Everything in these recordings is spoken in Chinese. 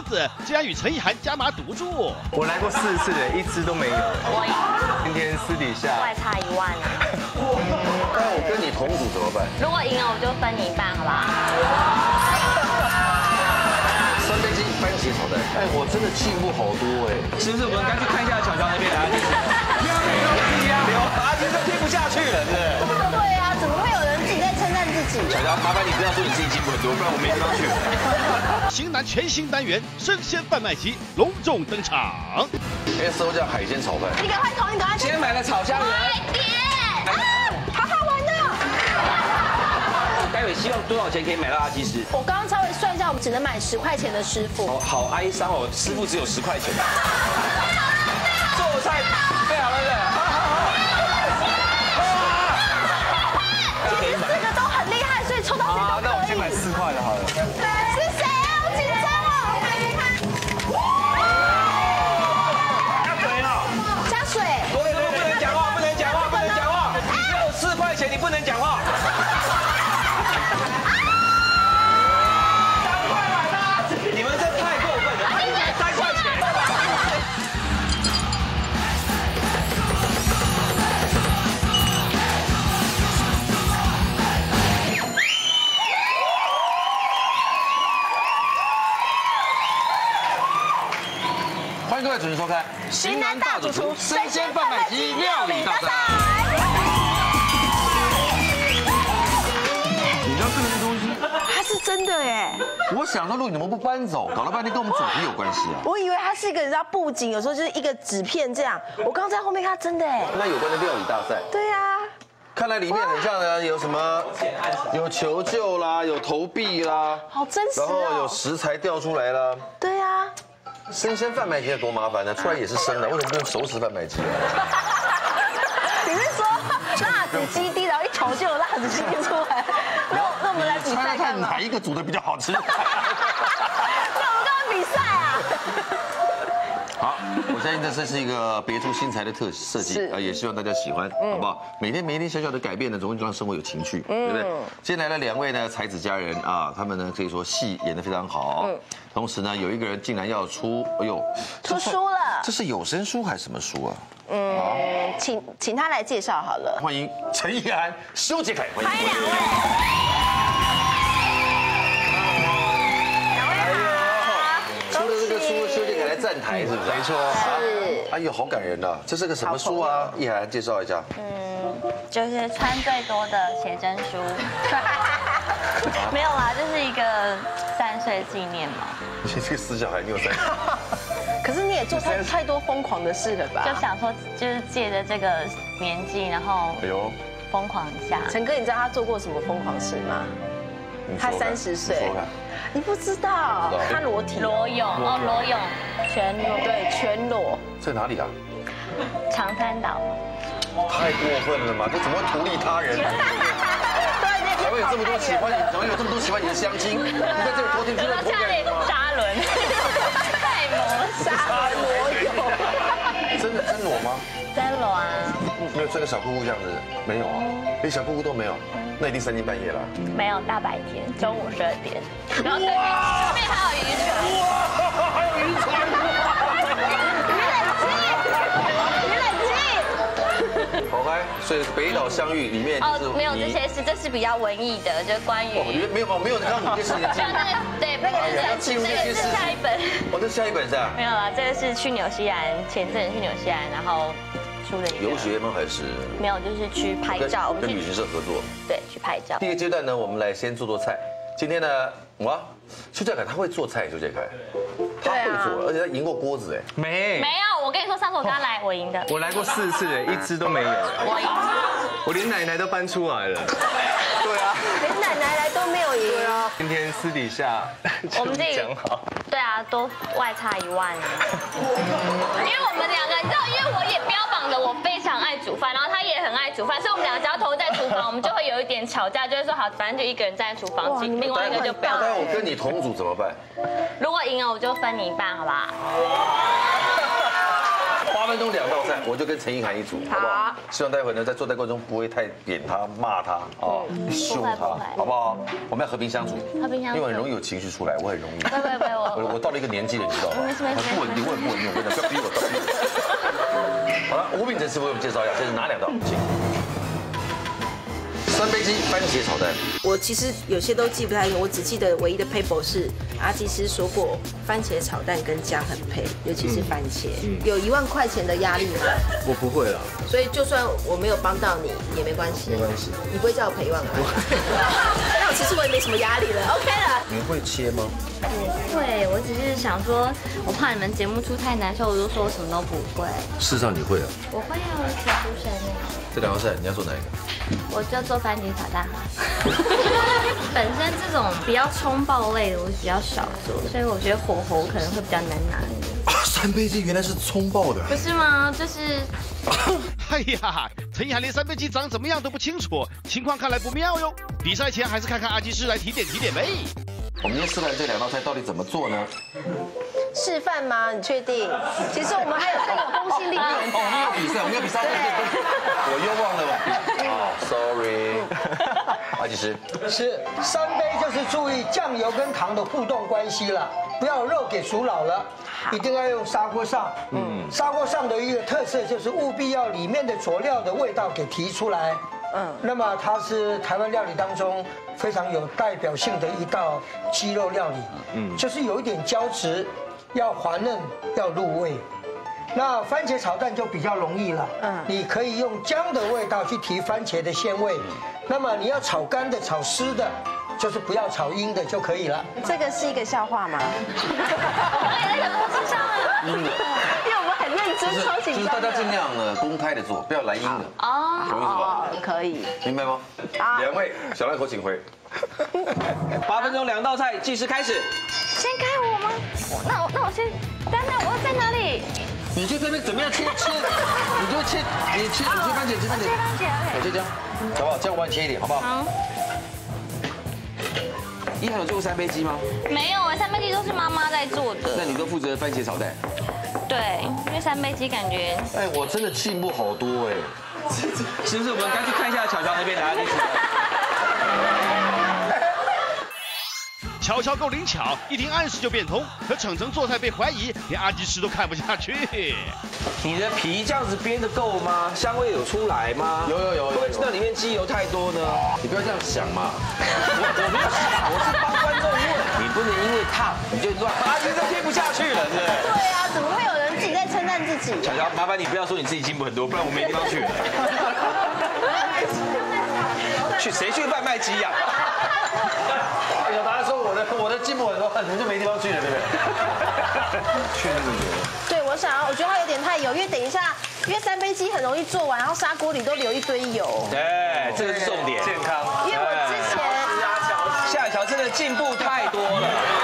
子竟然与陈意涵加码赌注。 我来过4次了，1支都没有。 我赢， 今天私底下外差1万啊。 那我跟你同组怎么办？ 如果赢了，我就分你一半，好不好？ 酸杯鸡番茄炒蛋，哎，我真的进步好多哎， 是不是？我们赶紧看一下乔乔那边啊，阿金都听不下去了，是不是？ 对啊，怎么会有人自己在称赞自己？ 乔乔，麻烦你不要说你自己进步很多，不然我没地方去。 型男全新单元生鲜贩卖机隆重登场。 SO 叫海鲜炒饭， 你赶快投，你赶快今天买了炒虾仁， 快点啊！好好玩的。 待会希望多少钱可以买到阿基师？ 我刚刚稍微算一下，我们只能买10块钱的师傅。 好哀伤哦，师傅只有10块钱。做菜备好了是？ 其实4个都很厉害，所以抽到谁都可以。 那我先买4块的好了。 是谁啊？好紧张哦！ 加水了。 加水。 不能讲话，不能讲话，不能讲话。你只有4块钱，你不能讲话。3块买的，你们这太过分了，3块钱。 欢迎各位准时收看《 型男大主厨生鲜贩卖机料理大赛》。你知道这个东西？ 它是真的耶！ 我想说，如果你们不搬走，搞了半天跟我们主题有关系啊。 我以为它是一个，你知道布景，有时候就是一个纸片这样。我刚刚在后面看，它真的哎。 那有关的料理大赛， 对呀。 看来里面很像呢，有什么有求救啦，有投币啦， 好真实然后有哦。 食材掉出来啦。 对呀。 生鲜贩卖机多麻烦呢，出来也是生的，为什么不用熟食贩卖机啊？ 你是说辣子鸡丁，然后一投就有辣子鸡丁出来？那我们来比赛看嘛。 哪一个煮的比较好吃？ 那我们刚刚比赛啊。 好，我相信这是一个别出心裁的设计，也希望大家喜欢，好不好？每天小小的改变呢，总会让生活有情趣，对不对？今天来了2位呢才子佳人啊，他们呢可以说戏演得非常好，同时呢有一个人竟然要出，哎呦， 出书了。 这是有声书还是什么书啊？ 请他来介绍好了。 欢迎陈意涵、修杰楷，欢迎 2位。 出了这个书，修杰楷来站台，是不是？没错。 是。 哎呦，好感人呐！这是个什么书啊？意涵介绍一下。 就是穿最多的写真书。没有啦，就是一个3岁纪念嘛。 你这个死小孩，你有3岁。 可是你也做太多疯狂的事了吧？ 就想说，就是借着这个年纪，然后疯狂一下。 陈哥，你知道他做过什么疯狂事吗？他30岁。你不知道？他裸泳裸泳，全裸。 对，全裸。 在哪里啊？ 长滩岛。 太过分了嘛！这怎么会图利他人？台湾有这么多喜欢你，台湾有这么多喜欢你的乡亲，你在这里拖进去了，不给沙轮，太猛了， 沙裸泳。 真裸吗？ 真裸啊！ 没有穿个小裤裤这样子，没有啊，连小裤裤都没有，那一定3更半夜了。 没有，大白天，中午12点，然后对面还有渔船， 哇，还有渔船！好嗨！所以北岛相遇里面没有这些事，这是比较文艺的，就是关于没有刚刚5件事情的记录。 对，那个是下一本。 这下一本是啊？ 没有啦，这个是去纽西兰，前阵去纽西兰，然后出的一个。 游学吗？还是？ 没有，就是去拍照。 跟旅行社合作。 对，去拍照。 第一个阶段呢，我们来先做菜。今天呢，修杰楷他会做菜，修杰楷他会做，而且他赢过锅子哎。 没有，我跟你说，上次我跟他来，我赢的。 我来过4次了，1支都没有。 我赢。 我连奶奶都搬出来了。 对啊， 连奶奶来都没有赢。对啊。 今天私底下我们自己讲好。 对啊，都外差1万啊。因为我们2个，你知道，因为我也标榜着我非常爱煮饭，然后他也很爱煮饭，所以我们2个只要投在厨房，我们就会有一点吵架，就会说好，反正就一个人站在厨房，另外一个就不要。 那我跟你同组怎么办？ 如果赢了，我就分你一半，好不好？ 8分钟2道菜，我就跟陈意涵一组，好不好？希望待会呢，在做菜过程中不会太扁他、骂他啊、凶他，好不好？我们要和平相处， 和平相处， 因为很容易有情绪出来，我很容易。 不， 我到了一个年纪了，你知道吗？ 没事， 不稳定，我很不稳定，我跟你讲，不要逼我，不要逼我。好了，吴秉辰师傅为我们介绍一下，这是哪2道？请。3杯鸡番茄炒蛋。 我其实有些都记不太清，我只记得唯一的 paper 是阿基师说过，番茄炒蛋跟姜很配，尤其是番茄。有1万块钱的压力吗？ 我不会啦， 所以就算我没有帮到你也没关系。 没关系。 你不会叫我赔1万块？那我其实我也没什么压力了 ，OK 了。 你会切吗？ 我会，我只是想说，我怕你们节目出太难，所以我就说我什么都不会。 事实上你会啊。 我会啊，我是出身的。 这2道菜你要做哪一个？ 我就做番茄炒蛋好。本身这种比较冲爆类的我比较少做，所以我觉得火候可能会比较难拿一点。 3杯鸡原来是葱爆的， 不是吗？就是哎呀，陈意涵连3杯鸡长怎么样都不清楚，情况看来不妙哟。比赛前还是看看阿基师来提点呗。 我们今天示范这2道菜到底怎么做呢？ 示范吗？你确定？其实我们还有更有公信力的人。 我们有比赛，我们有比赛，我又忘了。sorry。阿基师。 是3杯就是注意酱油跟糖的互动关系了，不要肉给熟老了，一定要用砂锅上。砂锅上的一个特色就是务必要里面的佐料的味道给提出来。那么它是台湾料理当中非常有代表性的一道鸡肉料理。就是有一点胶质，要滑嫩，要入味。那番茄炒蛋就比较容易了，你可以用姜的味道去提番茄的鲜味。那么你要炒干的、炒湿的，就是不要炒阴的就可以了。 这个是一个笑话吗？ 阴的， 因为我们很认真，超紧张。 就是大家尽量呢公开的做，不要来阴的。 哦， 懂意思吧？ 可以。 明白吗？2位小赖口请回。 8分钟2道菜，计时开始。 先开我吗？那我先，等等，我在哪里？ 你就在那怎么样切，你就切番茄，切番茄，我就这样，好不好？这样往前一点，好不好？ 好。 一涵有做过3杯鸡吗？ 没有，3杯鸡都是妈妈在做的。 那你都负责番茄炒蛋。 对，因为3杯鸡感觉。 哎，我真的进步好多哎。 是不是？我们赶紧看一下巧巧那边的阿基师。 巧巧够灵巧，一听暗示就变通。可程程做菜被怀疑，连阿基师都看不下去。 你的皮这样子煸的够吗？香味有出来吗？ 有。 会不会那里面鸡油太多呢？ 你不要这样想嘛。 我没有想，我是帮观众问。你不能因为烫你就乱。阿基师贴不下去了，是不是？ 对啊，怎么会有人自己在称赞自己？ 巧巧，麻烦你不要说你自己进步很多，不然我没地方去了。去谁去贩卖鸡呀？ 有答案说我的进步很多，你们就没地方去了，对不对？去那个油。 对，我觉得它有点太油，因为等一下，因为3杯鸡很容易做完，然后砂锅里都留一堆油。 对，这个是重点，健康。 因为我之前夏乔真的进步太多了。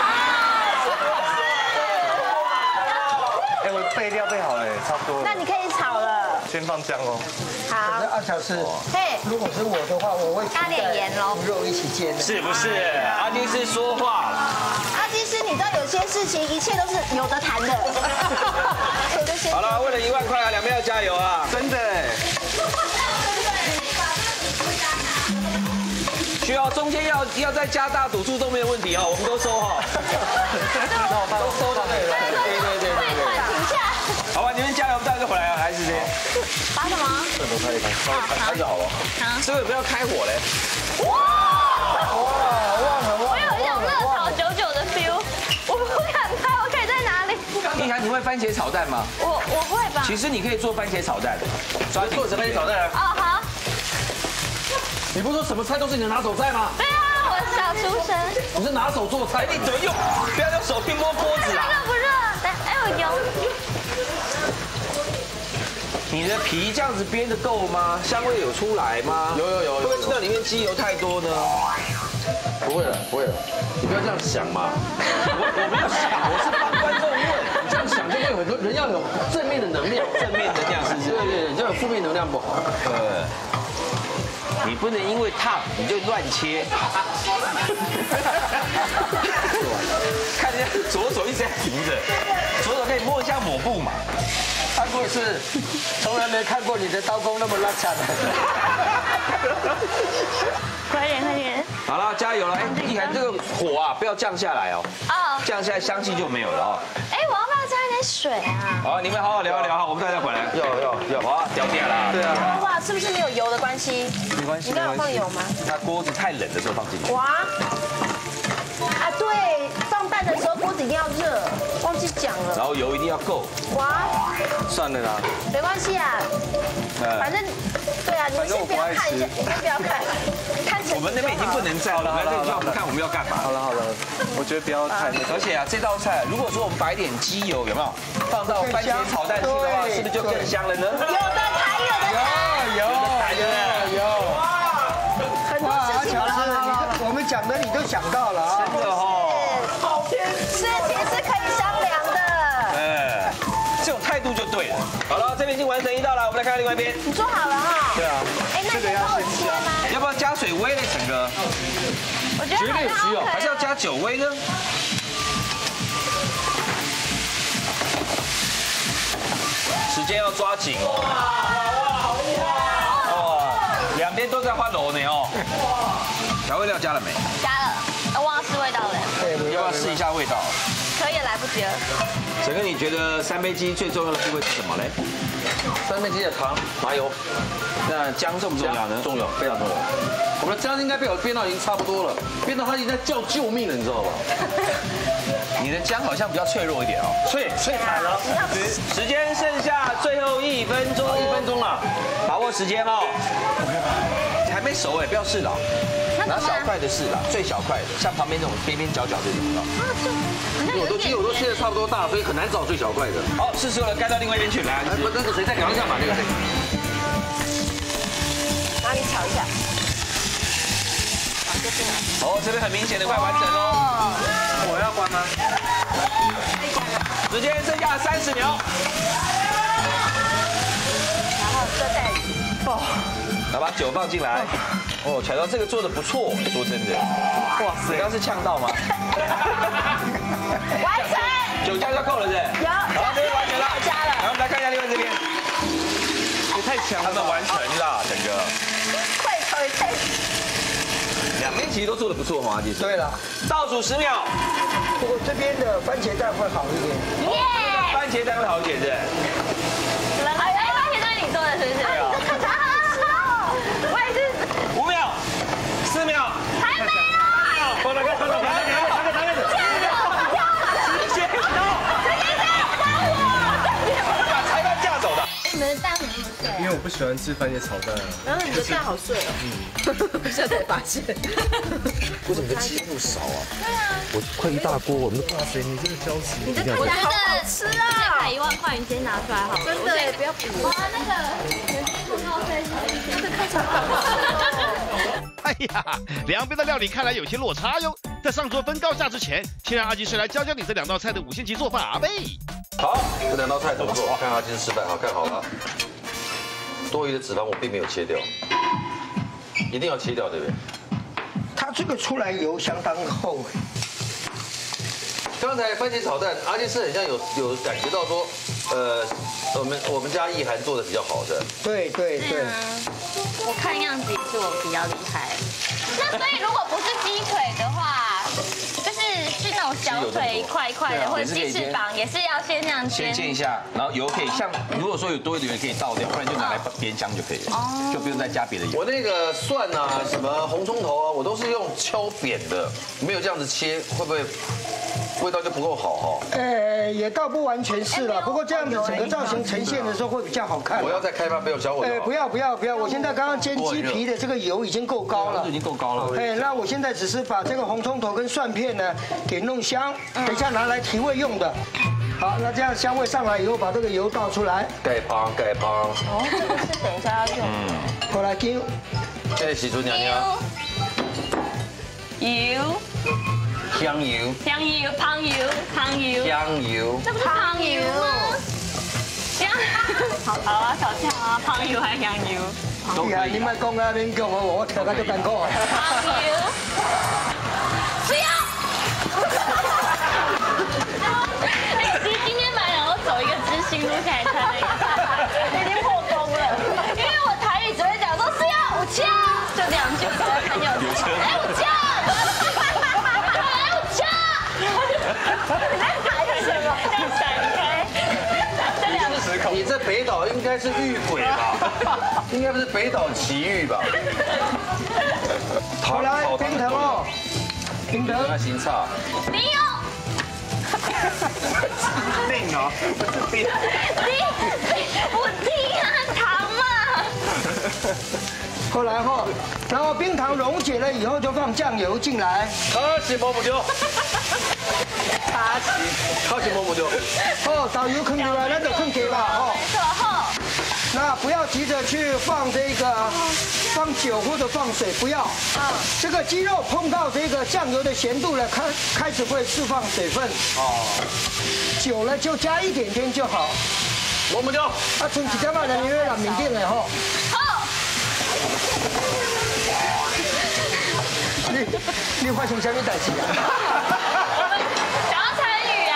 哎，我备料备好了，差不多。 那你可以炒了。 先放姜哦。 好。 阿乔是， 嘿， 如果是我的话，我会加点盐喽， 肉一起煎的。 是不是？阿基师说话了。 阿基师，你知道有些事情一切都是有的谈的。 好了，为了1万块啊，2边要加油啊！真的。需要中间要再加大赌注都没有问题哈，我们都收哈。都收的对。 快停下！ 好吧，你们加油，待会回来啊，还是这些。 拔什么？ 开就好了。 好。 这个不要开火嘞。 我有一种热炒99的 feel， 我不敢拍，我可以在哪里？ 意涵，你会番茄炒蛋吗？ 我会吧。 其实你可以做番茄炒蛋，抓紧做什么番茄炒蛋啊？ 哦，好。 你不是说什么菜都是你的拿手菜吗？ 对啊，我小厨神。 你是拿手做菜， 你怎么用？不要用手去摸锅子啊！ 热不热？有油。 你的皮这样子煸的够吗？香味有出来吗？ 有。 会不会那里面鸡油太多呢？ 不会了，你不要这样想嘛。 我没有想，我是帮观众问。 你这样想就会有很多人要有正面的能量， 正面能量是不是？ 对，你要有负面能量不好。 你不能因为烫你就乱切。看人家左手一直在停着，左手可以摸一下抹布嘛。 安博士，从来没看过你的刀工那么拉惨。 快点快点！ 好了，加油了！哎，一涵这个火啊，不要降下来哦。 哦， 降下来香气就没有了哦。 哎，我要不要加一点水啊？ 好，你们好好聊一聊哈，我们待会回来。要，哇，掉点啦。对啊。 哇，是不是没有油的关系？ 没关系。 你刚刚有放油吗？ 那锅子太冷的时候放进去。 哇！啊，对，放蛋的时候锅子一定要热，忘记讲了。 然后油一定要够。 哇！ 算了啦。 没关系啊，反正对啊，你们先不要看一下，你先不要看，看成绩就好。 我们那边已经不能再了，来这里叫我们看我们要干嘛？ 好了，我觉得不要太那个。 而且啊，这道菜如果说我们摆点鸡油，有没有放到番茄炒蛋去的话，是不是就更香了呢？ 有的台，有的台， 有。 很多事情我们讲的你都想到了啊。 真的哦。 事情是可以商量的。 哎，这种态度就对了。好了，这边已经完成一道了，我们来看看另外一边。 你做好了哈？ 对啊。 哎，那你帮我切吗？ 要不要加水煨呢，陈哥？ 我觉得好像 OK 还是要加酒煨呢？时间要抓紧哦。哇，两边都在换楼呢哦。调味料加了没？ 加了，忘了试味道了。 要不要试一下味道？ 可以，来不及了。 整个你觉得三杯鸡最重要的部位是什么嘞？ 三杯鸡的糖、麻油， 那姜重不重要呢？ 重要，非常重要。我们的姜应该被我煸到已经差不多了，煸到它已经在叫救命了，你知道吧？ 你的姜好像比较脆弱一点哦，脆惨了。时间剩下最后1分钟，1分钟了，把握时间哦。还没熟哎，不要试了，拿小块的试了，最小块的，像旁边这种边边角角这种的。 我都切的差不多大，所以很难找最小块的。 好，是时候了，该到另外一边去来。 那个谁再聊一下嘛，那个谁。 哪里炒一下？ 哦，这边很明显的快完成喽。我要关吗？时间剩下30秒。 然后再带。 哦，来把酒放进来。哦，巧巧这个做的不错，说真的。哇塞，你刚是呛到吗？ 完成。 酒加就够了，是？ 有。 好，这边完成了。 加了。 然后我们来看一下另外这边。也太强了，他们完成了，整个。 快炒也太。 两边其实都做的不错嘛，其实。 对了， 倒数10秒。 不过这边的番茄蛋会好一点。 耶！ 番茄蛋会好一点，是？ 哎，番茄蛋你做的是不是？ 对啊。 我也是。 5秒，4秒， 还没有。 放那个，时间到，把裁判架走的。 你们的蛋很碎。 因为我不喜欢吃番茄炒蛋啊。 然后你的蛋好碎哦。现在才发现。 为什么你的鸡不少啊？对啊，我快一大锅，我们都。 哇塞，你这个交集。 你的看起来好好吃啊！ 才1万块，你先拿出来好了。 真的耶，不要比。 哇，那个广告费是这个看起来好好吃。 哎呀，两边的料理看来有些落差哟。在上桌分高下之前，先让阿基师来教教你这2道菜的5星级做法呗。 好，这2道菜怎么做？看阿基师示范，好看好了。多余的脂肪我并没有切掉，一定要切掉，对不对？ 它这个出来油相当厚哎。 刚才番茄炒蛋，阿基师很像有感觉到说，我们家意涵做的比较好的。 对。 我看样子也是我比较厉害。那所以如果不是鸡腿的话，就是那种小腿一块一块的，或者鸡翅膀，也是要先这样煎。 先煎一下，然后油可以像如果说有多余的油可以倒掉，不然就拿来煸香就可以了，就不用再加别的油。 我那个蒜啊，什么红葱头啊，我都是用敲扁的，没有这样子切，会不会味道就不够好哈？ 也倒不完全是了，不过这样子整个造型呈现的时候会比较好看。 我要再开发，没有教我。 不要，我现在刚刚煎鸡皮的这个油已经够高了， 已经够高了。 那我现在只是把这个红葱头跟蒜片呢给弄香，等一下拿来提味用的。好，那这样香味上来以后，把这个油倒出来， 盖帮。 哦，这个是等一下要用。 过来丢。 这是洗出娘娘。 油。 香油。 胖油。 香油。 这不是胖油吗？香。好啊，小跳啊，胖油还是香油？ 厉害，你别讲啊，你讲我听个就艰苦啊。 胖油。不要。哎，其实今天本来想要走一个知心路线来穿那个。 该是遇鬼吧？应该不是北岛奇遇吧？ 好来，冰腾哦，冰腾， 那行差。 没有。 定哦，不是定。 我听啊，糖嘛。 后来后，然后冰糖溶解了以后，就放酱油进来。 卡起摸不丢。卡起摸不丢。 哦，导游坑出来，那就坑给吧，哦。那不要急着去放放酒或者放水，不要。这个鸡肉碰到这个酱油的咸度了，开始会释放水分。久了就加一点点就好。 摸不丢。 啊，剩几点嘛，人约了缅甸的吼。你发生什么代志啊？ 想要参与啊！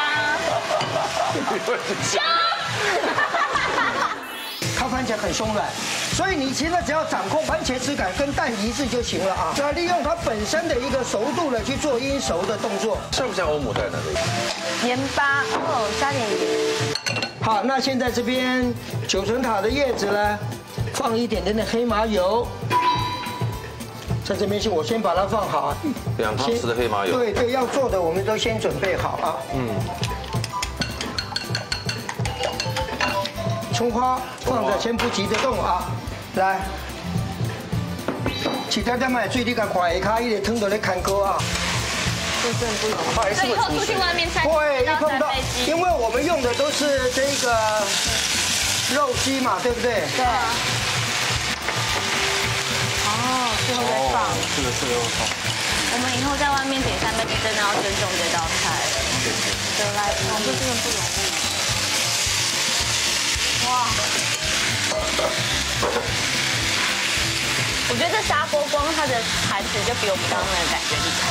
它番茄很松软，所以你其实只要掌控番茄质感跟蛋一致就行了啊。那利用它本身的一个熟度呢，去做阴熟的动作。 像不像欧姆蛋呢？ 盐巴哦，加点盐。 好，那现在这边九层塔的叶子呢，放一点点的黑麻油。在这边我先把它放好 ，2汤匙的黑麻油。 对对，要做的我们都先准备好啊。葱花放着，先不急着动啊。来，起点点买水，你甲快下卡，伊个汤都咧看高啊。 这真不容易。 所以以后出去外面餐厅会一要碰到三杯鸡， 因为我们用的都是这个肉鸡嘛，对不对？ 对。哦，最后再放。 这个是肉放。 我们以后在外面点三杯鸡，真的要尊重这道菜。 得来不易，这真的不容易。哇！ 我觉得这砂锅光它的盘子就比我们刚刚那个感觉厉害。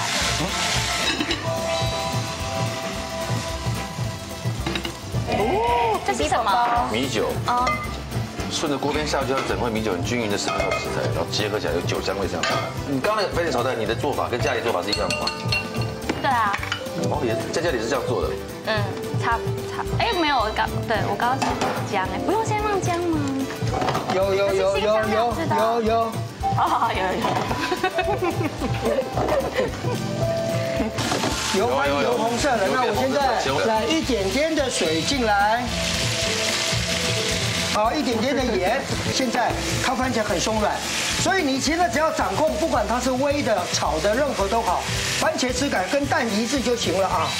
哦，这是什么？ 米酒。 哦。 顺着锅边下去，让整块米酒很均匀的渗透食材，然后结合起来有酒香味上来。你刚刚那个番茄炒蛋，你的做法跟家里做法是一样的吗？ 对啊。 哦，也在家里是这样做的。 差，哎，没有，我刚刚是姜，哎，不用先放姜吗？ 有。 哦，有。 油翻油红色了，那我现在来一点点的水进来。好，一点点的盐。现在烤番茄很松软，所以你其实只要掌控，不管它是煨的、炒的，任何都好，番茄质感跟蛋一致就行了啊。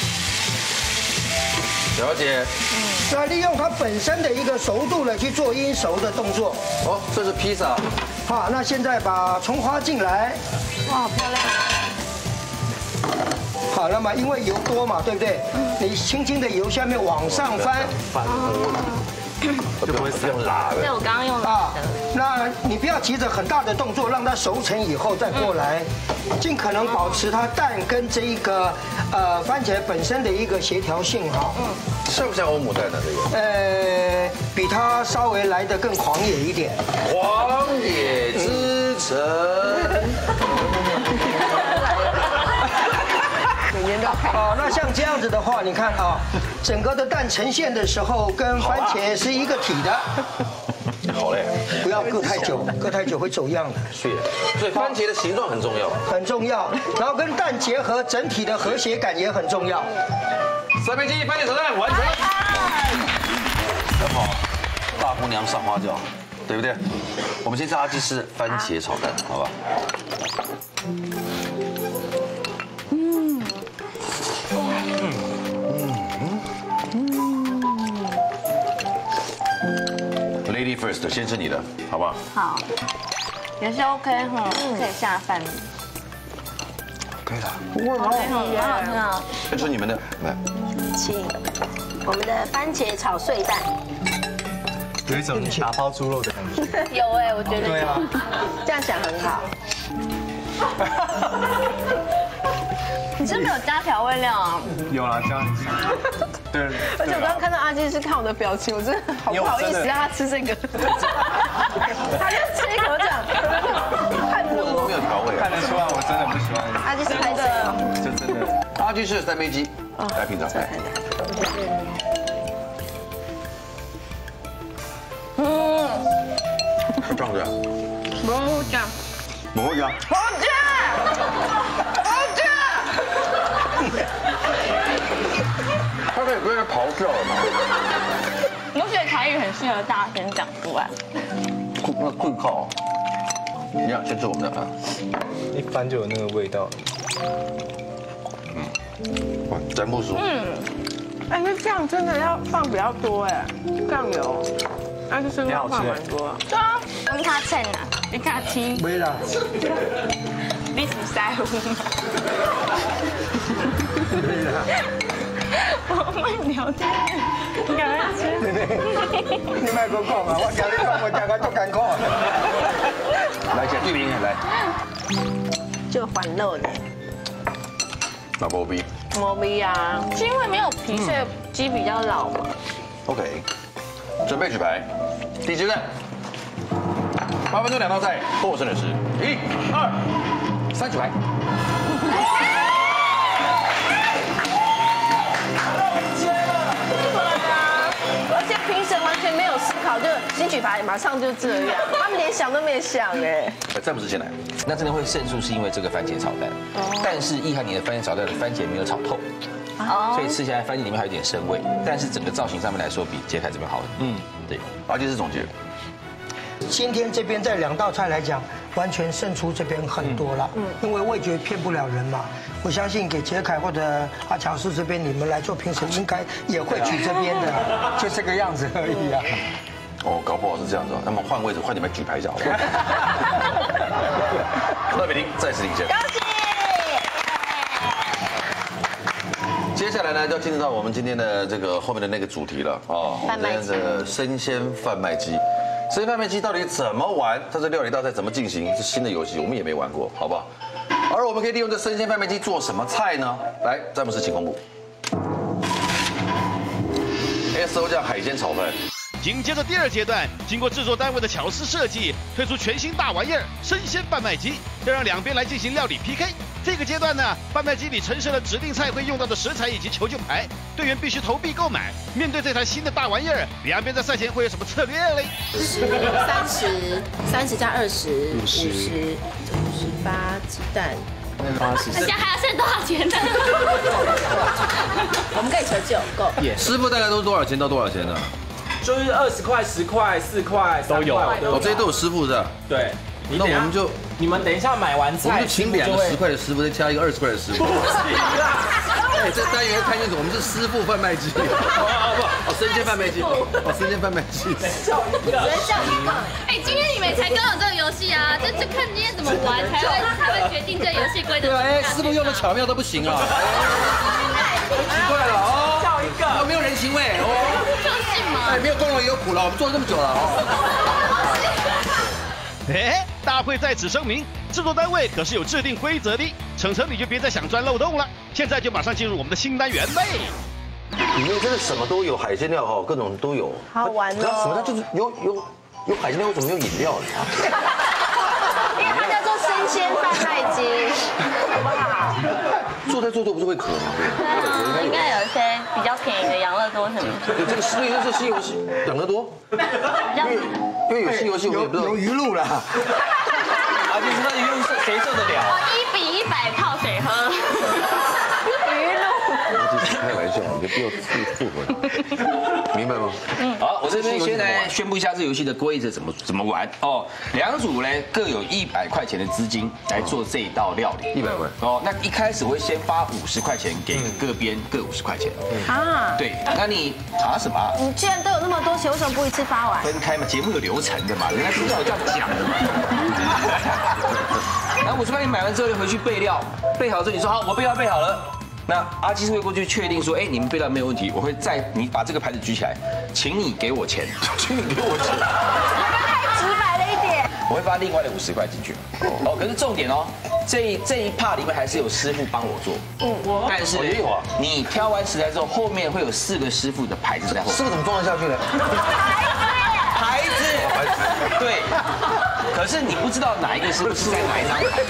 了解。 那利用它本身的一个熟度呢，去做阴熟的动作。 哦，这是披萨。 好，那现在把葱花进来。 哇，好漂亮。 好，那么因为油多嘛，对不对？你轻轻的由下面往上翻。 就不会用拉的。 对，我刚刚用拉的。 那你不要急着很大的动作，让它熟成以后再过来，尽可能保持它蛋跟这一个番茄本身的一个协调性哈。 像不像欧姆蛋呢？这个？ 比它稍微来得更狂野一点。 狂野之城。 哦，那像这样子的话，你看啊，整个的蛋呈现的时候跟番茄是一个体的。 好嘞， 不要搁太久，搁太久会走样的。 是，所以番茄的形状很重要， 很重要。然后跟蛋结合，整体的和谐感也很重要。 三杯鸡番茄炒蛋完成。很好，大姑娘上花轿，对不对？我们先吃阿基师番茄炒蛋，好吧？Lady first， 先吃你的，好不好？ 好，也是 OK 哈，可以下饭。 可以的。 很好吃啊！ 先吃你们的，来。 请我们的番茄炒碎蛋。 有一种打包猪肉的感觉。 有哎，我觉得。 对啊。 这样想很好。 你是不是有加调味料啊？ 有啦，这样子。对。 而且我刚刚看到阿基师看我的表情，我真的好不好意思让他吃这个。他就吃一口这样，汗我没有调味， 看得出来我真的不喜欢。 阿基师拍的， 就真的。 阿基师三杯鸡，来品尝。 酱？ 蘑菇酱。 蘑菇酱。他可以不要咆哮了吗？ 我觉得台语很适合大声讲出来。 那困靠。你要先吃我们的啊。 一翻就有那个味道。 哇，真不熟。 哎，那酱真的要放比较多哎，酱油，那就是要放蛮多。对啊， 问他称啊，你看听， 没啦， 你是在乎吗？ 没啦。 我们聊天，你赶快吃。 你卖个讲啊，我听你讲，我大家都艰苦。 来，先对面来。 就环肉的。 那波比。 毛鼻啊， 是因为没有皮，所以鸡比较老嘛。 OK， 准备举牌，第一阶段，8分钟2道菜，获胜的是1、2、3，举牌。 而且评审完全没有思考，就新举牌马上就这样，他们连想都没想哎。 詹姆斯先来。 那真的会胜诉是因为这个番茄炒蛋，但是意涵你的番茄炒蛋的番茄没有炒透，所以吃起来番茄里面还有点生味，但是整个造型上面来说比杰凯这边好。对。 阿基师总结。 今天这边在2道菜来讲，完全胜出这边很多了。因为味觉骗不了人嘛。我相信给杰凯或者阿乔师这边，你们来做评审，应该也会举这边的，就这个样子而已啊。 哦，搞不好是这样子哦，那么换位置，换你们举牌一下好不好？乐美婷再次领先。 恭喜！ 接下来呢，就要进入到我们今天的这个后面的那个主题了哦， 贩卖机今天的生鲜贩卖机。生鲜贩卖机到底怎么玩？它这料理大赛怎么进行？是新的游戏，我们也没玩过，好不好？而我们可以利用这生鲜贩卖机做什么菜呢？来，詹姆斯请公布。SO 酱海鲜炒饭。 紧接着第2阶段，经过制作单位的巧思设计，推出全新大玩意儿——生鲜贩卖机，要让两边来进行料理 PK。这个阶段呢，贩卖机里陈设了指定菜会用到的食材以及求救牌，队员必须投币购买。面对这台新的大玩意儿，两边在赛前会有什么策略嘞 30加20，50，58鸡蛋。 现在还要剩多少钱呢？ 我们可以求救，够。 师傅大概都是多少钱到多少钱呢？ 就是20块、10块、4块都有， 哦，这些都有师傅是吧？ 对。 那我们就你们等一下买完菜， 我们就请2个10块的师傅，再加一个20块的师傅。哎，这单元看清楚，我们是师傅贩卖机。哦，生鲜贩卖机。哦，生鲜贩卖机。 哎，今天你们才刚有这个游戏啊，就看今天怎么玩才会决定这游戏规则。 对啊，哎，师傅用的巧妙到不行啊。奇怪了哦， 叫一个， 没有人情味哦。 就是嘛。 哎，没有功劳也有苦劳，我们做了这么久了哦。 哎，大会在此声明，制作单位可是有制定规则的。程程，你就別再想鑽漏洞了，现在就马上进入我们的新单元呗。 里面真的什么都有，海鲜料哈，各种都有。 好玩哦。 什么叫就是有海鲜料，为什么没有饮料呢？ 因为它叫做生鲜贩卖机，好不好？ 做菜不是会渴吗？对， 应该有一些比较便宜的养乐多什么的。 对，这个所以这是西游戏养乐多，因为有西游戏，我也不知道有鱼露啦。 而且那鱼露是谁受得了 1比100泡水喝。 开玩笑，你就不要自负回，明白吗？ 好，我这边先来宣布一下这游戏的规则怎么玩哦。2组呢各有100块钱的资金来做这一道料理。 100块哦，那一开始我会先发50块钱给各边各50块钱。 啊， 对，那你什么？ 你既然都有那么多钱，为什么不一次发完？ 分开嘛，节目有流程的嘛，人家知道我这样讲的嘛。然后50块你买完之后，你回去备料，备好之后你说好，我备料备好了。那阿基是会过去确定说，哎，你们备料没有问题，我会你把这个牌子举起来，请你给我钱，请你给我钱。 太直白了一点。 我会发另外的50块进去。哦，可是重点哦，这一 part 里面还是有师傅帮我做。但是也有啊。 你挑完食材之后，后面会有4个师傅的牌子在后面。 师傅怎么装得下去呢？ 牌子。对。可是你不知道哪一个师傅是在哪一张牌。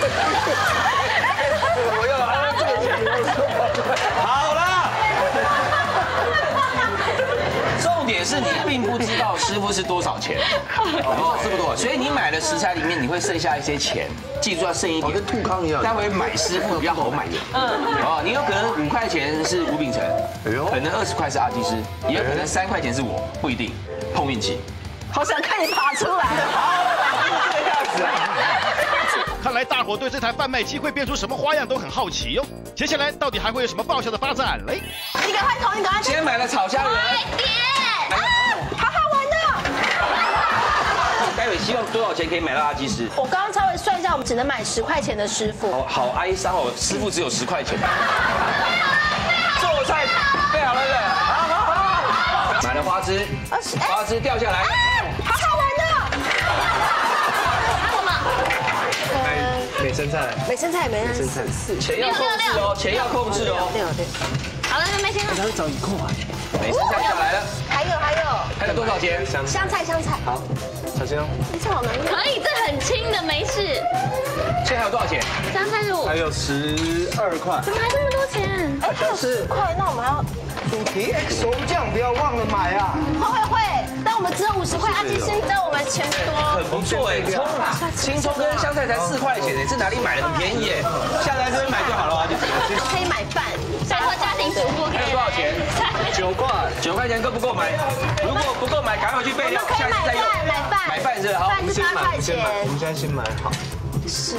我要按这个钱。 好了。重点是你并不知道师傅是多少钱，哦，师傅多少，所以你买的食材里面你会剩下一些钱，记住要剩一点， 跟兔康一样， 待会买师傅比较好买的。哦，你有可能5块钱是吴秉承，可能20块是阿基师，也有可能3块钱是我，不一定，碰运气。 好想看你爬出来。 这样子啊。 看来大伙对这台贩卖机会变出什么花样都很好奇哟。接下来到底还会有什么爆笑的发展嘞？ 你赶快投，你赶快投。 先买了炒虾仁， 快点！ 好好玩的。 待会希望多少钱可以买到阿基师？ 我刚刚稍微算一下，我们只能买10块钱的师傅。 哦，好哀伤哦，师傅只有10块钱。做菜备好了的，好。买了花枝，花枝掉下来， 好好玩的。 还有什么？ 美生菜， 美生菜，美生菜4。 钱要控制哦，钱要控制哦。 对。 好了，那没钱了。 要找1块。 美生菜下来了，还有多少钱？ 香菜。 好，小心哦。 这好难用。 可以，这很轻的，没事。 现在还有多少钱？ 335。 还有12块。 怎么还这么多钱？ 哎，还有10块，那我们还要主题 XO 酱不要忘了买啊！ 会，但我们只有50块，阿基师你知道我们钱多。 很不错哎，葱啊，青葱跟香菜才4块钱哎，这哪里买的？很便宜哎，下来这边买就好了啊，就可以买饭。 拜托家庭主妇可以。 还有多少钱？9块，9块钱够不够买？如果不够买，赶快去备料，下次再用。买饭是好， 饭是8块钱。 我们现在先买好。 10。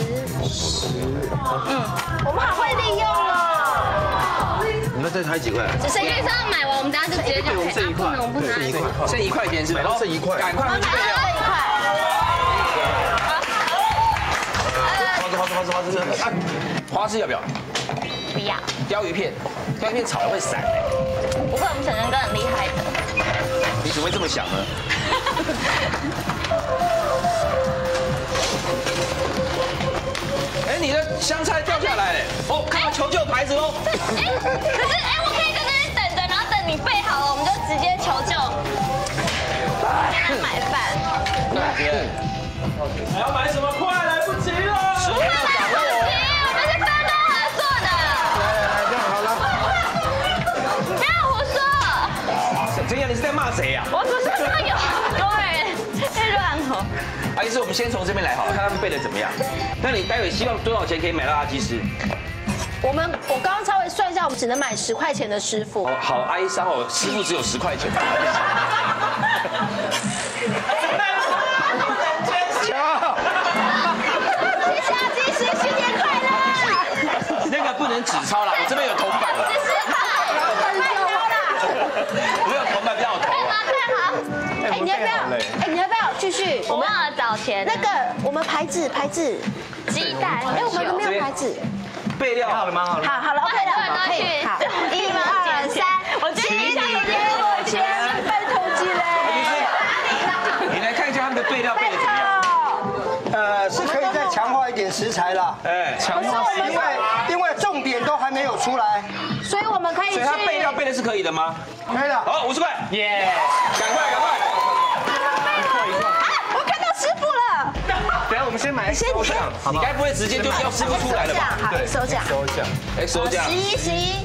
我们好会利用哦。 你们再抬几块？ 只剩预算买完，我们等下就直接就可以。不能，我们不拿。 剩1块钱是吧？ 剩1块， 赶快去备料。花枝要不要？ 不要。 鲷鱼片炒了会散哎。 不会，我们沈仁哥很厉害的。 你怎么会这么想呢？哎，你的香菜掉下来了，哦，看到求救牌子喽。 可是我可以在这边等着，然后等你备好了，我们就直接求救。先来买饭。 哪边？还要买什么？快来不及了！时间要掌握。 我们是分工合作的。 来，这样好了。 不要胡说。 陈阳，你是在骂谁呀？ 我不是说有人在乱吼。 阿基师，我们先从这边来好了，看他们背的怎么样。那你待会希望多少钱可以买到阿基师？ 我刚刚稍微算一下，我们只能买10块钱的师傅。 哦，好哀伤哦，师傅只有10块钱。 谢谢阿基师，新年快乐！ 那个不能纸钞啦，我这边有铜板了。我有铜板比较好投啊。 哎，你要不要继续？ 我忘了找钱。 那个我们牌子， 鸡蛋。 哎，我们没有牌子。 备料好了吗？ 好了 ，OK 了，可以。好，1、2、3，我请你给我钱，拜托起来。 你来看一下他们的备料备的怎么样？ 是可以再强化一点食材啦。 哎，强化因为重点都还没有出来， 所以我们可以去。 所以他备料备的是可以的吗？ 可以了。 好，50块，耶！赶快！ 我看到师傅了。 等下我们先买 XO 酱， 你该不会直接就要师傅出来了吧？ 好，XO 酱。 XO 酱。 11。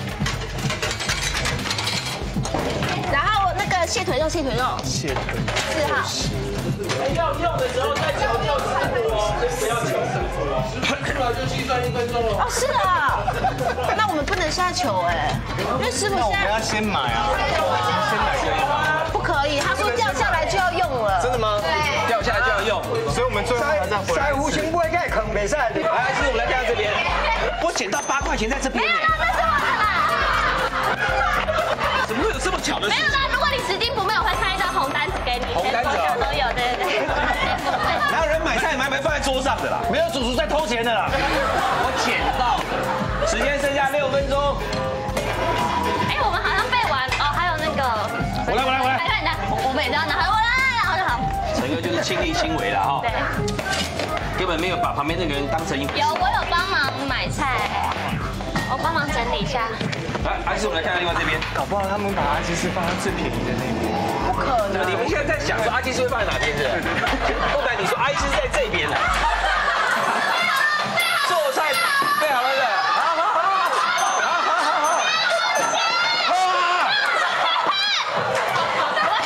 然后那个蟹腿肉。4号。 要用的时候再求救师傅哦，不要求师傅哦。师傅就计算1分钟了。 哦，是啊。那我们不能现在求哎，因为师傅现在。 那我们要先买啊。先买可以吗？ 不可以，他说掉下来就要用了。 真的吗？ 对。 掉下来就要用， 所以我们最后还是要回来。 在无形不会盖坑，没事。 来，师傅我们来看看这边，我捡到8块钱在这边呢。 那是我的啦。 怎么会有这么巧的事情？ 没有啦，如果你10斤不卖，我会开一张红单子给你。 红单子都有，对。 哪有人买菜买放在桌上的啦？没有主厨在偷钱的啦。我捡到的，时间剩下6分钟。 哎，我们好像背完哦，还有那个。 我来。 来，我们也知道拿，我来，然后就好。 陈哥就是亲力亲为了哈。 对。 根本没有把旁边那个人当成一回事。 我有帮忙买菜，我帮忙整理一下。 来，还是我们来看看另外这边。 搞不好他们把阿基师放在最便宜的那边。 不可能。 你们现在在想说阿基师会放在哪边是？不然你说阿基师在这边呢。做菜备好了的。好。 我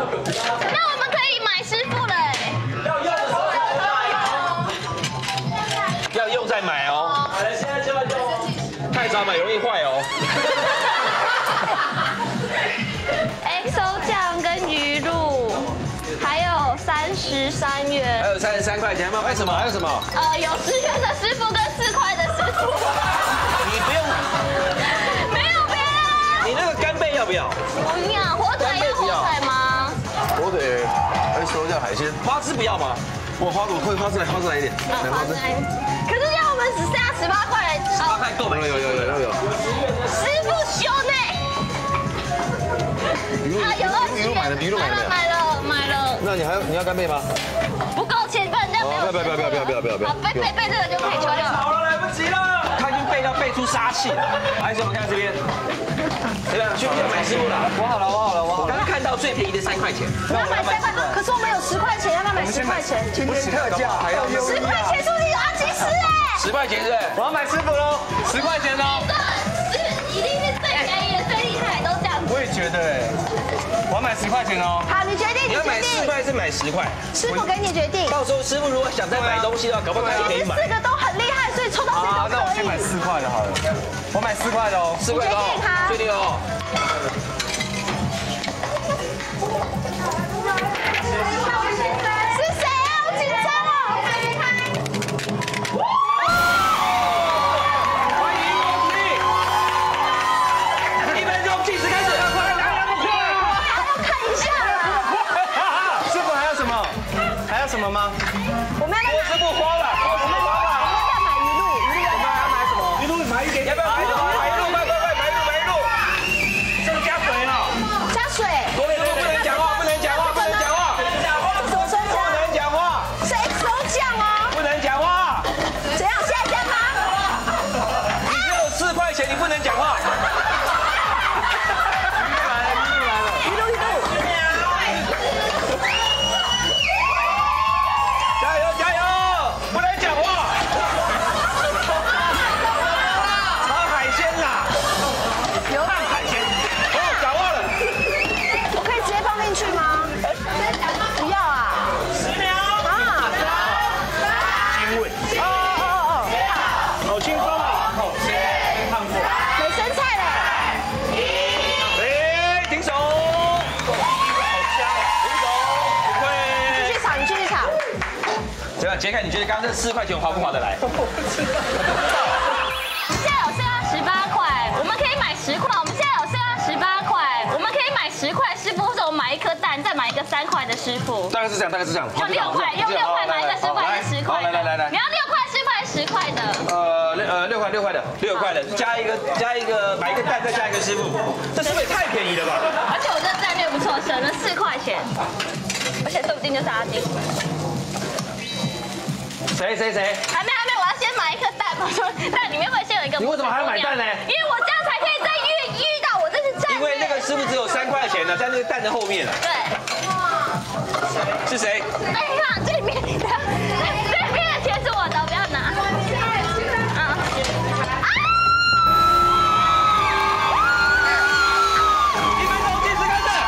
那我们可以买师傅了哎。 要用再买哦。现在就要用，太早买容易坏哦。 XO 酱跟鱼露，还有33元。 还有33块钱吗？还有什么？还有什么？ 有10元的师傅跟4块的师傅。 你不用。 没有别的。 你那个干贝要不要？ 不要，火腿要火腿吗？ 火腿，收下海鲜。 花枝不要吗？ 我花枝来一点。 花枝来。可是这样我们只剩下18块。 18块够没？有。 师傅修呢？ 鱼露买了没有？ 买了。 那你要干贝吗？ 不够钱，不然这样没有。 不要。 好，背这个就可以求了。 好了，来不及了。他已经背到背出杀气了。还有什么？看这边。对吧？去买师傅了。我好了。我刚刚看到最便宜的3块钱。 要买3块，可是我们有10块钱，要不要买10块钱？ 今天特价还要优 10块钱说不定有阿基师哎。 10块钱是不是？我要买师傅喽，10块钱哦。 一定是最便宜的、最厉害，都这样。 我也觉得哎，我要买10块钱哦。 好，你决定， 你要买4块还是买10块？ 师傅给你决定。 到时候师傅如果想再买东西的话，搞不好他也可以买。 其实4个都很厉害，所以抽到这个那我先买4块的好了。我买4块的哦。 4块的哦，确定哦。 是谁啊？好紧张哦！ 欢迎恭喜！1分钟计时开始，快！ 还要看一下啦。 师傅还有什么？还有什么吗？ 我们要师傅慌了， 我们要买鱼露， 我们还要买什么？鱼露买一点。 要不要买什么？买肉，快！买肉！这个加水啊！ 加水。 不能讲话，不能讲话！ 怎么说不能讲话！ 是 XO 酱哦。 不能讲话！ 怎样？现在加吗？ 你只有4块钱，你不能讲话。 鱼露。 加油！不能讲话。炒海鲜啦！ 有烫海鲜。哦，讲话了。 我可以直接放进去吗？不要啊。 10秒。 啊。 亲吻。好轻松啊！烫过。 没生菜嘞。 哎，停手！ 继续炒，你继续炒。 对吧？杰凯，你觉得刚刚这4块钱划不划得来？ 现在有剩下18块，我们可以买10块。我们现在有剩下18块，我们可以买10块师傅，或者我们买一颗蛋，再买一个3块的师傅。 大概是这样。 用6块，用6块买一个10块还是10块的？ 来。 你要6块、10块、10块的。 6块的，加一个买一个蛋，再加一个师傅，这是不是也太便宜了吧？ 而且我这个战略不错，省了4块钱，而且说不定就是阿丁。 谁？ 还没，我要先买一颗蛋。我说蛋里面会先有一个。 你为什么还要买蛋呢？ 因为我这样才可以再遇到我这是战略。 因为那个师傅只有3块钱呢，在那个蛋的后面了。 对。 是谁？ 哎呀，这里面的钱是我的，不要拿。 1分钟计时开始。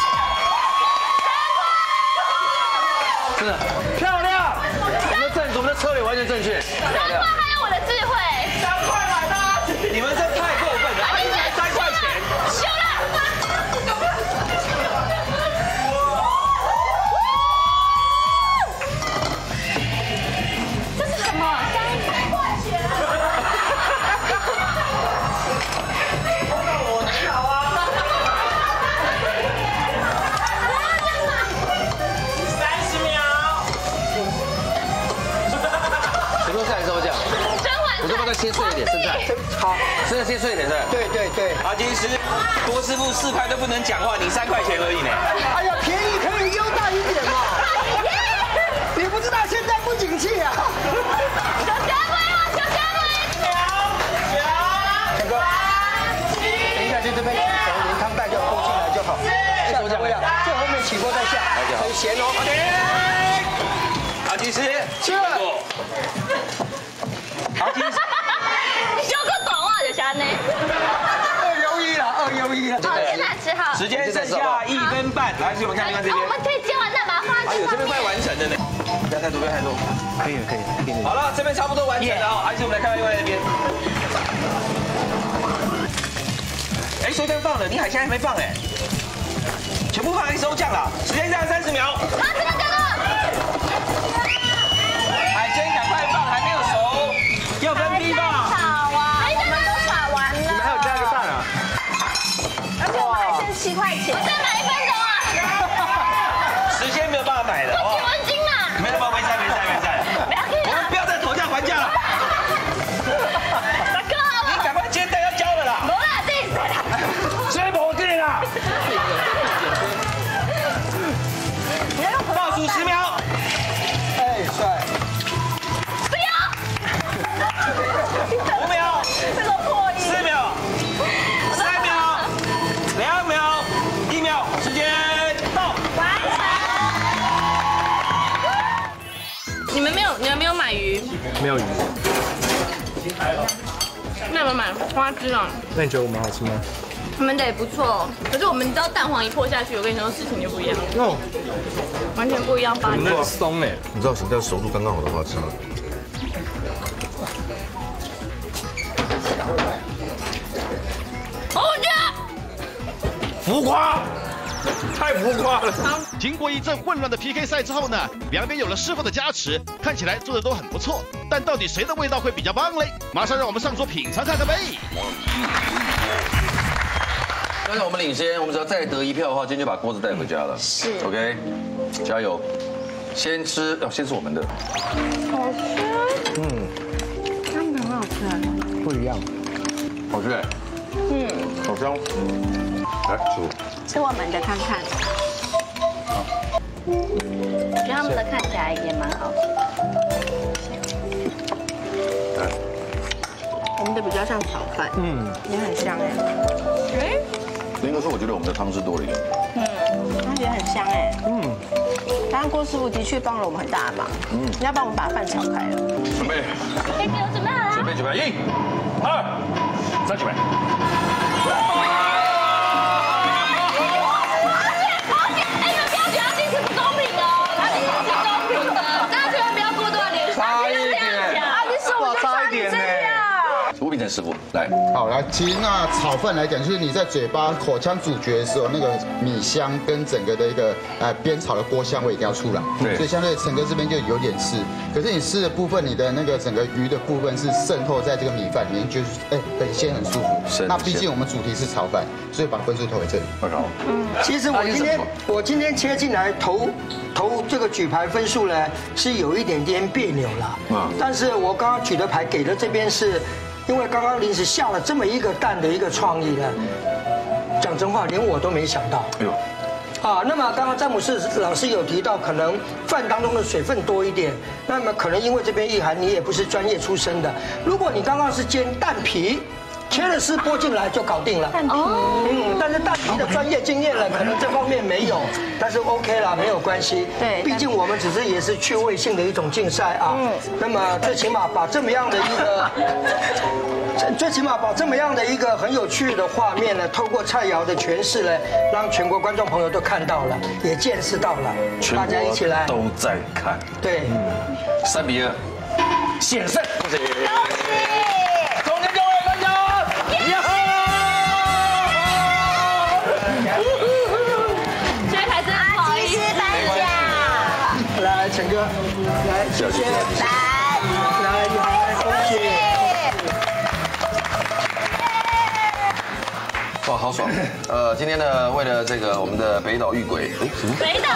真的漂亮，我们的策略完全正确。 3块还有我的智慧。 3块买的，你们这太过分了！你们3块钱， 修了。这是什么？3块钱。 我跳啊！30秒。什么菜？这样？我就把它切碎一点，剩菜。好，剩菜切碎一点，对。 对。 阿金师，郭师傅4块都不能讲话，你3块钱而已呢。 哎呀，便宜可以优待一点嘛。你不知道现在不景气啊。 小哥， 等一下，就这边连汤带就勾进来就好。下怎么样？最后面起锅再下，很咸哦。 阿金师， 吃。 阿金师， 修个短袜的虾呢？ 2优1了。 好，现在吃好。 时间剩下1分半。 来，我们看另外这边。 我们可以接完蛋把它放在哎呦，这边快完成了呢。不要太多，不要太多。 可以了，可以了。 好了，这边差不多完成了哦。而且我们来看看另外那边。哎，收酱放了，你海鲜还没放哎。全部放来收酱了，时间剩30秒。 啊，这个干了。 海鲜赶快放，还没有熟，要分批放。 炒啊，我们都炒完了。 你们还有加个蛋啊？ 而且我们还剩7块钱。 我再买1分钟啊！ 时间没有办法买的。 我10文斤啦。 没办法，没赛。我们不要再讨价还价了。 大哥， 你赶快煎蛋要交了啦。 没啦，这是啦。 谁不给啦？倒数10秒。 哎，帅。 不要。 5秒。 这个破音。 4秒。3秒。2秒。1秒。时间到。 完成。 你们没有买鱼？ 没有鱼。 那你们买花枝啊？ 那你觉得我们好吃吗？ 你们的也不错，可是我们知道蛋黄一破下去，我跟你说事情就不一样， 哦， 完全不一样发展。 那个松哎， 你知道什么叫熟度刚刚好的花枝吗？ 好吃。 浮夸，太浮夸了。 经过一阵混乱的 PK 赛之后呢，两边有了师傅的加持，看起来做的都很不错。但到底谁的味道会比较棒嘞？马上让我们上桌品尝看看呗。 刚才我们领先，我们只要再得1票的话，今天就把锅子带回家了。 是 ，OK， 加油！先吃，先吃我们的。 好吃。他们很好吃。 不一样。 好吃哎。好香。来吃。 吃我们的看看。我觉得他们的看起来也蛮好吃的。我们的比较像炒饭，也很香哎。 应该说，我觉得我们的汤汁多了一点。 它也很香哎。刚刚郭师傅的确帮了我们很大的忙。你要帮我们把饭炒开了。 准备。 可以给我准备好了。 准备，1、2、3，准备。吴秉成师傅来， 好来，其实那炒饭来讲，就是你在嘴巴口腔咀嚼的时候，那个米香跟整个的一个煸炒的锅香味一定要出来。 对， 所以相对陈哥这边就有点湿，可是你湿的部分，你的那个整个鱼的部分是渗透在这个米饭里面，就是很鲜很舒服。那毕竟我们主题是炒饭，所以把分数投给这里。 好。 其实我今天切进来投这个举牌分数呢，是有一点点别扭了。但是我刚刚举的牌给的这边是。因为刚刚临时下了这么一个蛋的一个创意呢，讲真话，连我都没想到。哎呦，那么刚刚詹姆士老师有提到，可能饭当中的水分多一点，那么可能因为这边意涵你也不是专业出身的，如果你刚刚是煎蛋皮。切了丝剥进来就搞定了。但是蛋皮的专业经验了，可能这方面没有，但是 OK 啦，没有关系。对，毕竟我们只是也是趣味性的一种竞赛啊。那么最起码把这么样的一个很有趣的画面呢，透过蔡瑶的诠释呢，让全国观众朋友都看到了，也见识到了。大家一起来都在看。 对 ，3比2，险胜。恭喜！ 来，陈哥，来，谢谢，来，你好，恭喜！ 哇，好爽！今天呢，为了这个我们的北岛遇鬼， 北岛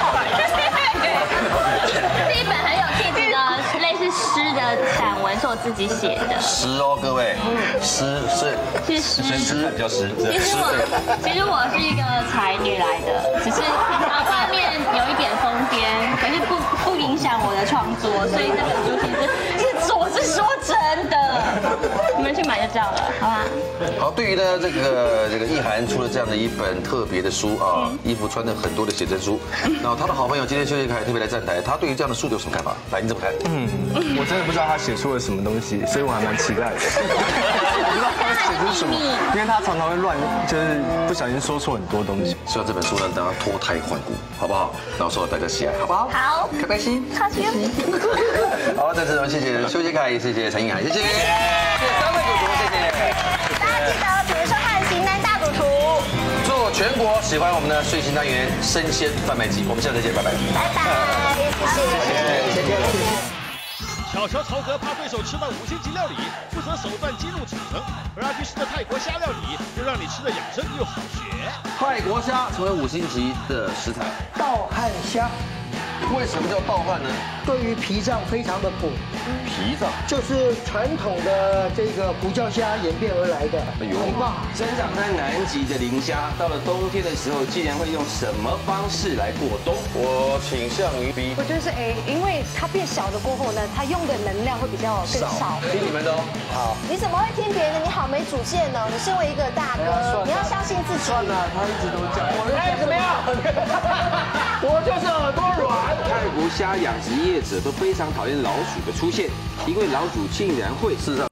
是一本很有气质的类似诗的散文，是我自己写的。 诗哦，各位，诗是诗比较诗。 其实我是一个才女来的，只是外面有一点疯癫，可是不影响我的创作，所以这本书其实我是说真的。 你们去买就知道了，好吧？ 好，对于呢这个意涵出了这样的一本特别的书啊，衣服穿的很多的写真书，然后他的好朋友今天修杰楷特别来站台，他对于这样的书有什么看法？来，你怎么看？ 我真的不知道他写出了什么东西，所以我还蛮期待的。我不知道他会写出什么，因为他常常会乱，就是不小心说错很多东西。 希望这本书呢，让他脱胎换骨，好不好？然后受到大家喜爱，好不好？ 好， 开不开心？ 开心。 好，在这种谢谢修杰楷，谢谢陈意涵，谢谢，谢谢三位主厨，谢谢。 大家记得准时收看《型男大主厨》， 祝全国喜欢我们的睡醒单元生鲜贩卖机，我们下次再见，拜拜。 拜拜，谢谢。 巧乔曹格怕对手吃到5星级料理，负责手段激怒逞诚；而阿居师的泰国虾料理，又让你吃的养生又好学。 泰国虾成为5星级的食材， 盗汗虾， 为什么叫盗汗呢？ 对于脾脏非常的补， 脾脏就是传统的这个胡椒虾演变而来的。 哎呦， 很棒！ 生长在南极的磷虾，到了冬天的时候，竟然会用什么方式来过冬？ 我倾向于 B。 我觉得是 A，因为它变小了过后呢，它用的能量会比较更少。 听你们的哦。好。 你怎么会听别人的？你好没主见呢！你身为一个大哥，你要相信自己。 算了，他一直都这样。 哎，怎么样？我就是耳朵软。 泰国虾养殖业者都非常讨厌老鼠的出现，因为老鼠竟然会事实上。